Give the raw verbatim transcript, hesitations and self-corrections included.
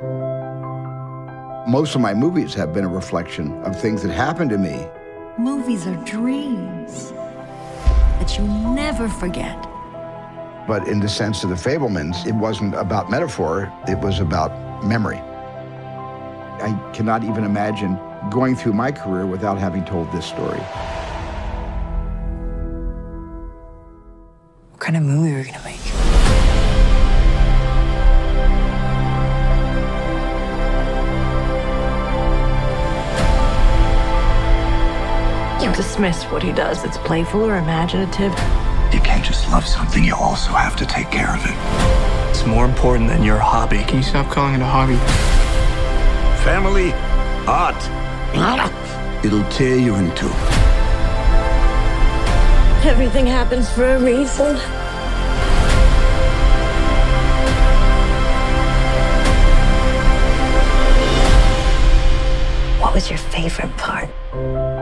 Most of my movies have been a reflection of things that happened to me. Movies are dreams that you never forget. But in the sense of the Fabelmans, it wasn't about metaphor, it was about memory. I cannot even imagine going through my career without having told this story. What kind of movie are we gonna make? You dismiss what he does that's playful or imaginative. You can't just love something, you also have to take care of it. It's more important than your hobby. Can you stop calling it a hobby? Family, art. It'll tear you in two. Everything happens for a reason. What was your favorite part?